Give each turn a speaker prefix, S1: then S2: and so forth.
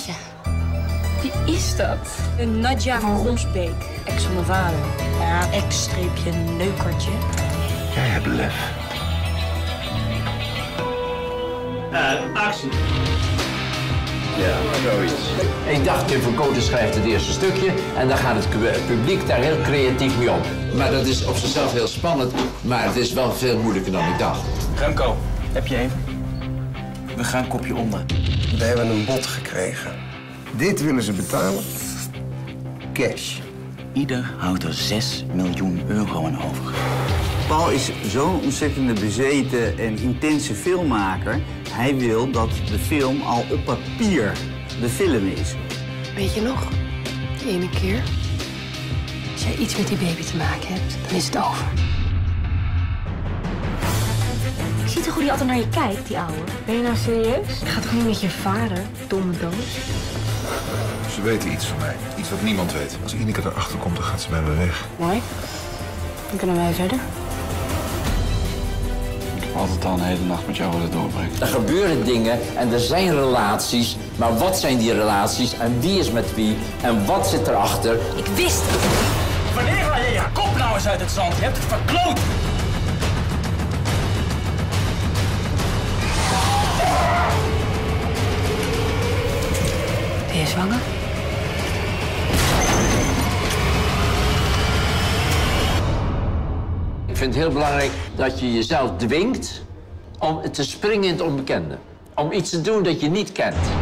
S1: Nadja. Wie is dat?
S2: Nadja van Ronsbeek, ex van mijn vader. Ja, ex-neukertje.
S3: Jij hebt lef.
S4: Actie.
S3: Ja, zoiets. Ik dacht, Tim van Kooten schrijft het eerste stukje en dan gaat het publiek daar heel creatief mee om. Maar dat is op zichzelf heel spannend, maar het is wel veel moeilijker dan ik dacht.
S4: Remco, heb je even? We gaan kopje onder.
S5: We hebben een bod gekregen. Dit willen ze betalen. Cash.
S4: Ieder houdt er 6 miljoen euro aan over.
S6: Paul is zo'n ontzettende bezeten en intense filmmaker. Hij wil dat de film al op papier de film is.
S1: Weet je nog? Die ene keer. Als jij iets met die baby te maken hebt, dan is het over.
S2: Ik zie toch hoe die altijd naar je kijkt, die ouwe. Ben je nou serieus? Ik ga toch niet met je vader, domme doos?
S7: Ze weten iets van mij. Iets wat niemand weet. Als Ineke erachter komt, dan gaat ze bij me weg.
S1: Mooi. Dan kunnen wij verder.
S4: Ik heb altijd al een hele nacht met jou willen doorbrengen.
S3: Er gebeuren dingen en er zijn relaties, maar wat zijn die relaties en wie is met wie en wat zit erachter?
S2: Ik wist het.
S4: Wanneer haal je je kop nou eens uit het zand? Je hebt het verkloot!
S1: Ben je zwanger?
S3: Ik vind het heel belangrijk dat je jezelf dwingt om te springen in het onbekende. Om iets te doen dat je niet kent.